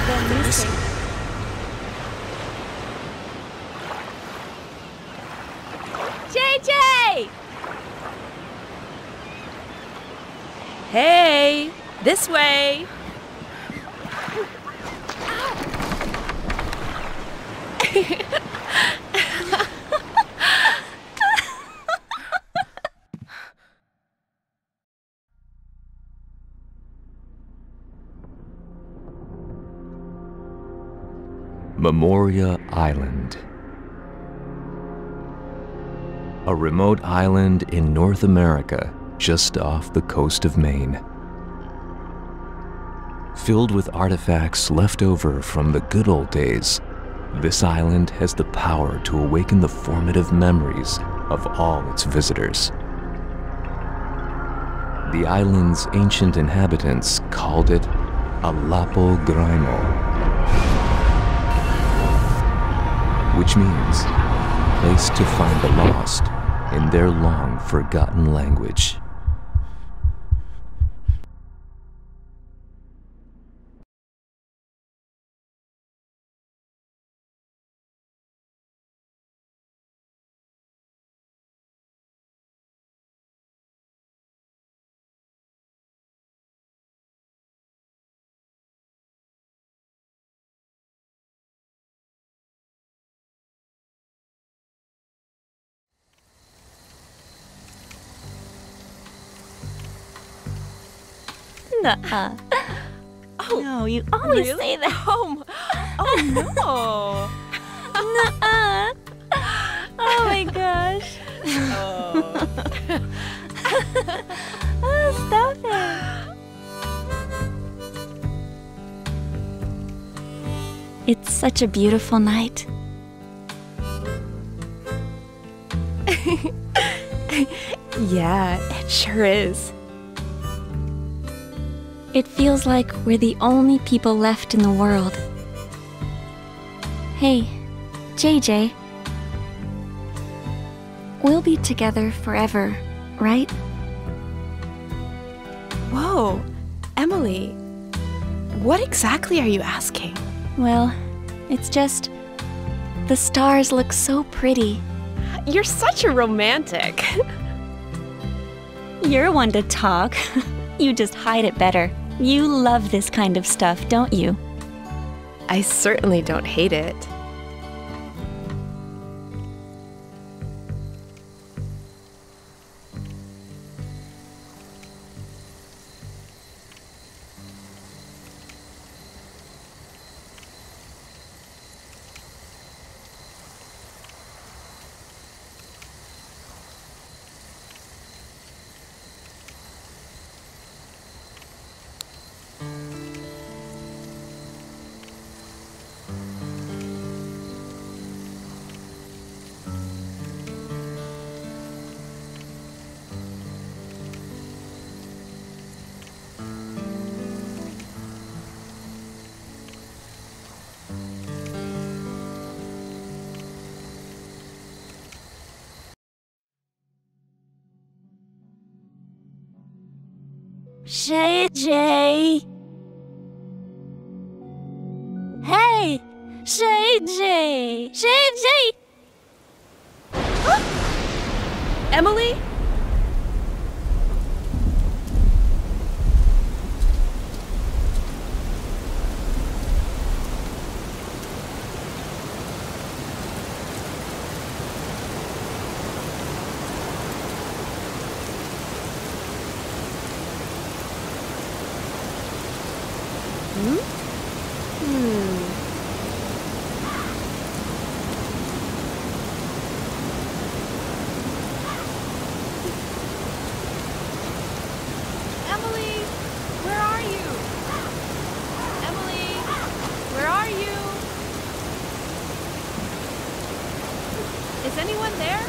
The missing. JJ! Hey, this way. Memoria Island. A remote island in North America, just off the coast of Maine. Filled with artifacts left over from the good old days, this island has the power to awaken the formative memories of all its visitors. The island's ancient inhabitants called it Alapo Graimo, which means place to find the lost in their long-forgotten language. Nuh-uh. Oh, No, you always really? say that. Oh no. Nuh-uh. Oh my gosh. Oh. Oh, stop it. It's such a beautiful night. Yeah, it sure is. It feels like we're the only people left in the world. Hey, JJ. We'll be together forever, right? Whoa, Emily, what exactly are you asking? Well, it's just... the stars look so pretty. You're such a romantic. You're one to talk. You just hide it better. You love this kind of stuff, don't you? I certainly don't hate it. JJ! Hey! JJ! JJ! Emily? Emily, where are you? Emily, where are you? Is anyone there?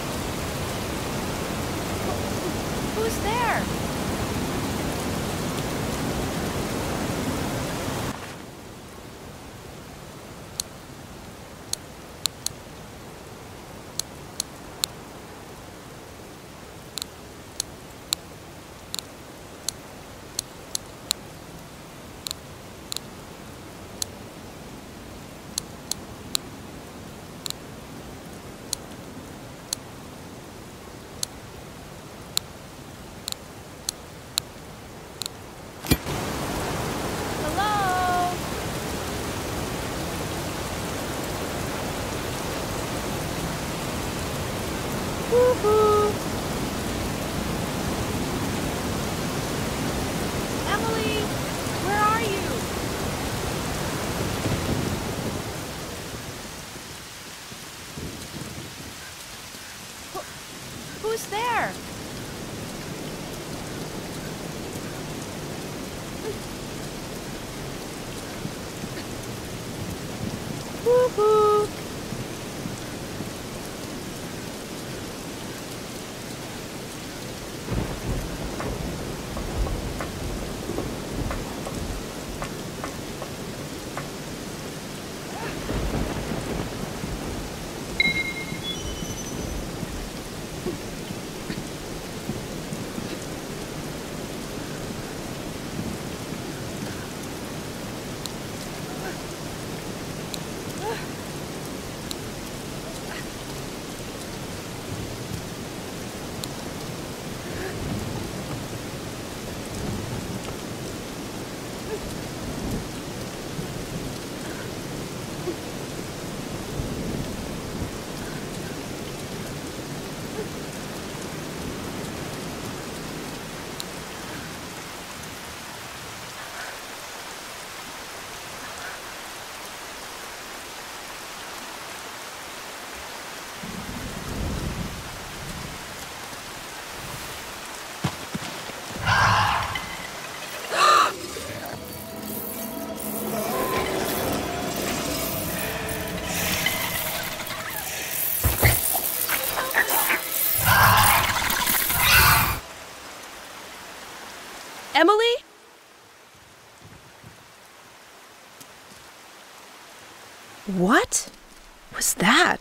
Who's there? Woohoo! Emily, where are you? Who's there? Woohoo! Emily? What was that?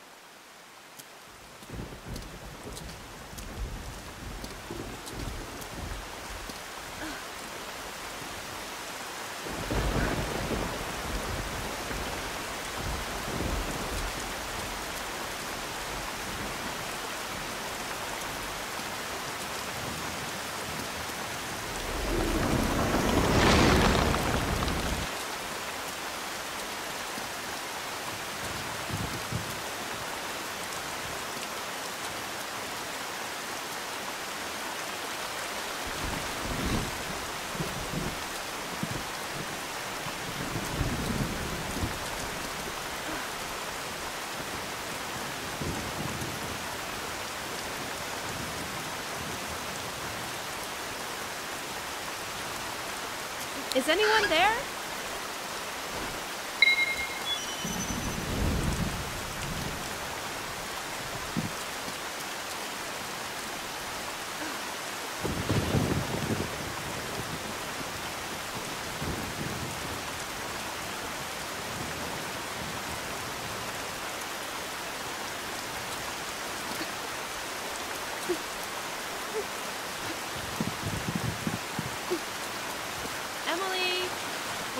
Is anyone there? Emily,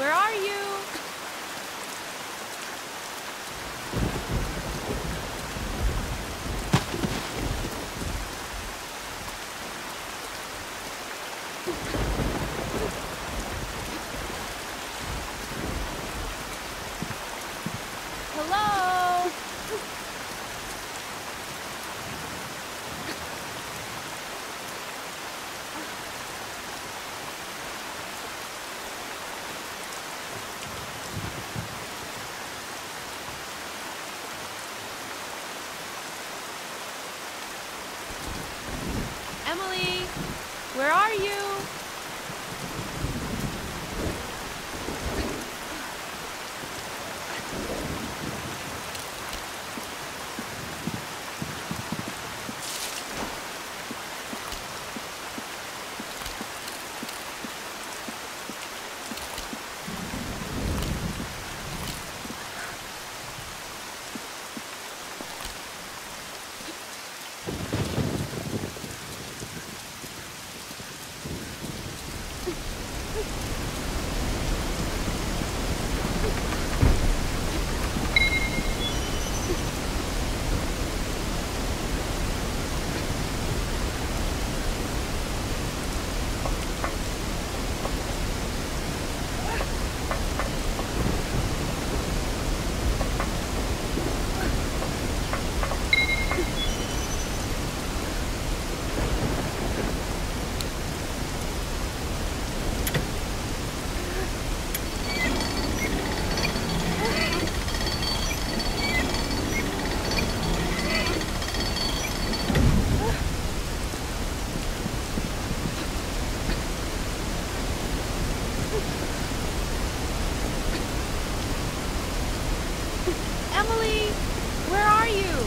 Emily, where are you?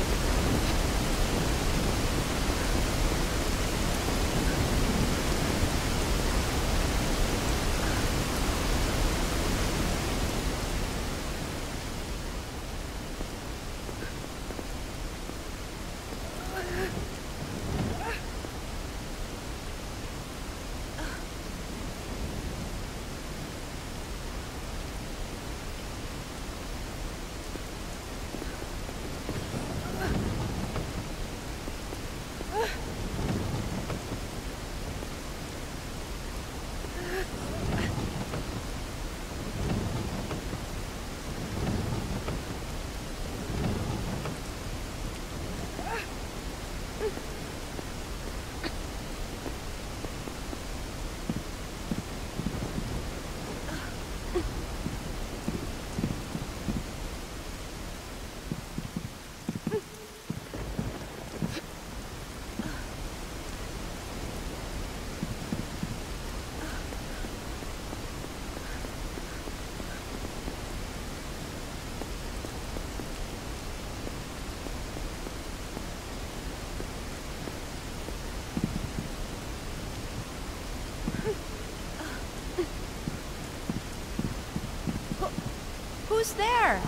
Who's there?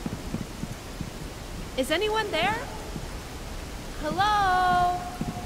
Is anyone there? Hello?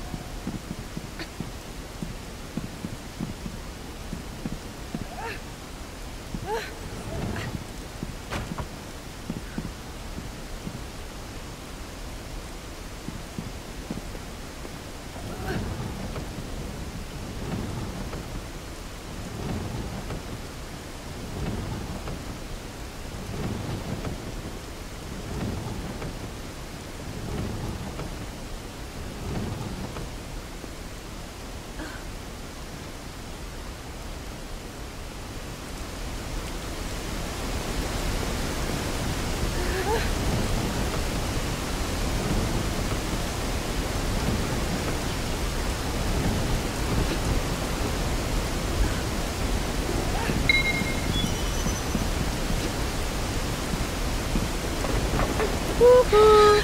Woohoo!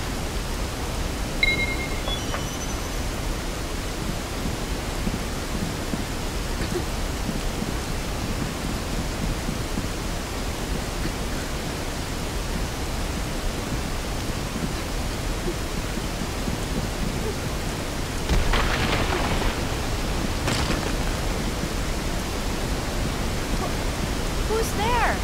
Who's there?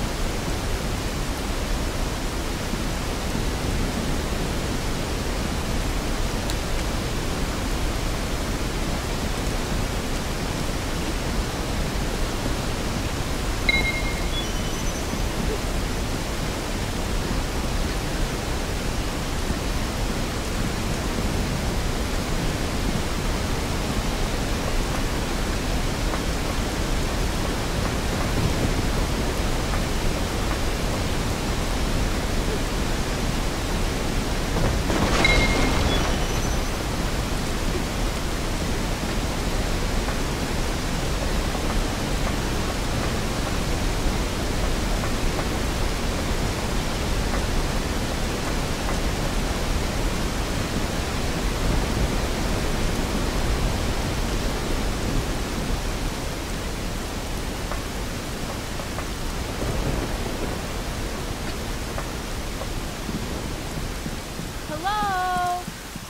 Hello?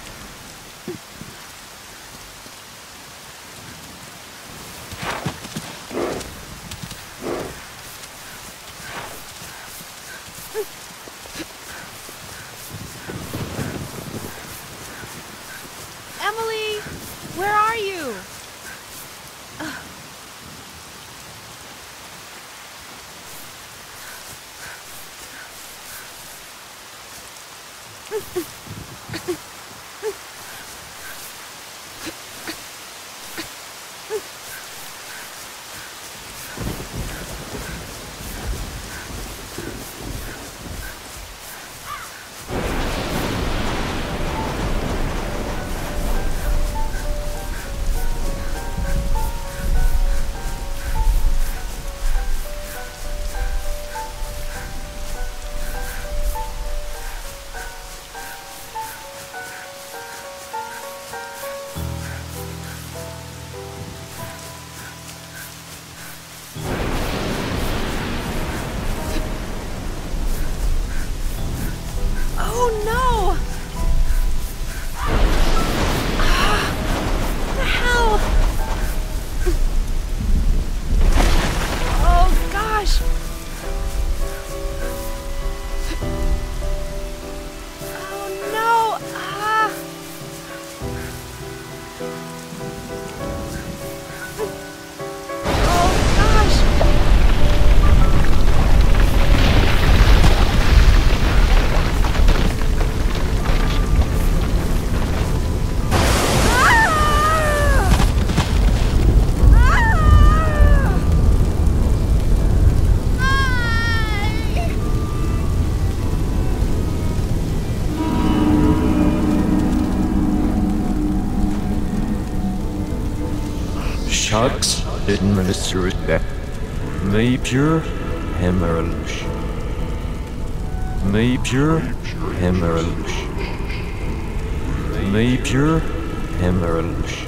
Emily, where are you? Shucks, didn't minister that. Me pure Hemmerlush. Me pure Hemmerlush. Me pure Hemmerlush.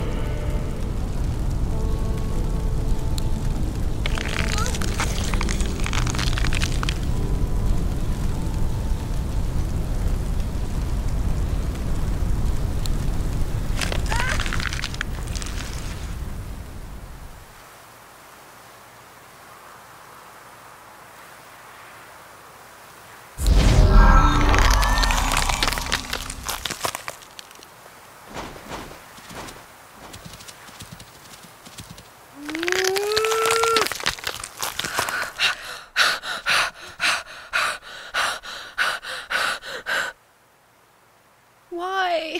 Why?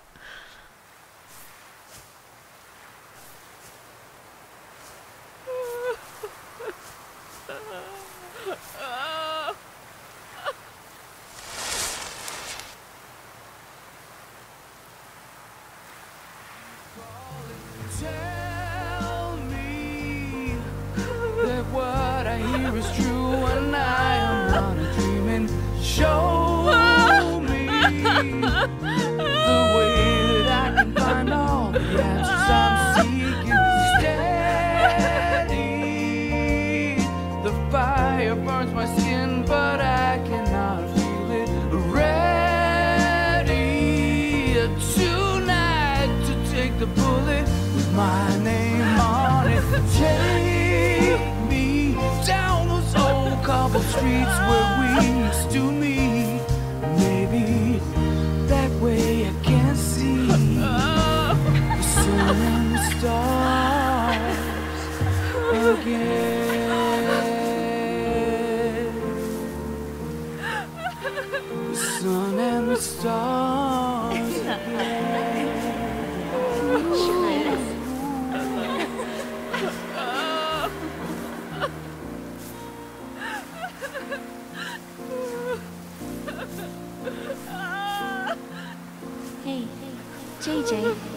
Tell me that what I hear is true and I am not a dreaming. Show me the way that I can find all the answers I'm seeking. Steady, the fire burns my skin, but I cannot feel it. Ready tonight to take the bullet with my name on it. Take me down those old cobbled streets where we used to meet. Maybe that way I can see the sun and the stars again. The sun and the stars again. Hey, JJ.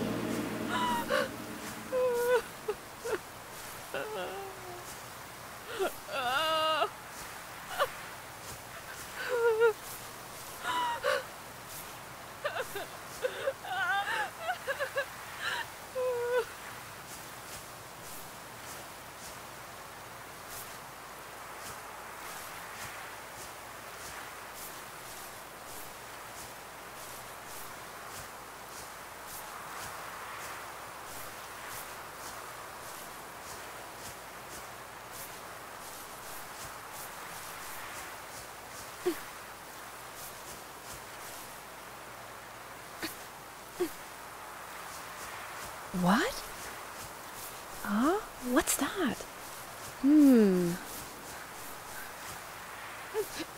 What? What's that?